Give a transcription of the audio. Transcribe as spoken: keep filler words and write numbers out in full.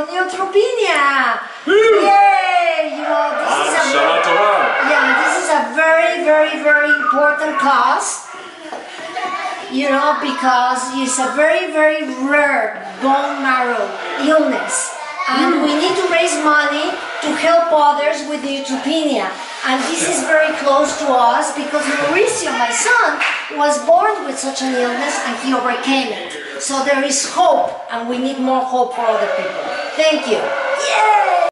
from neutropenia. Yay! You know, this is a very, yeah, this is a very, very, very important cause. You know, because it's a very, very rare bone marrow illness. And we need to raise money to help others with neutropenia. And this is very close to us because Mauricio, my son, was born with such an illness and he overcame it. So there is hope, and we need more hope for other people. Thank you. Yeah!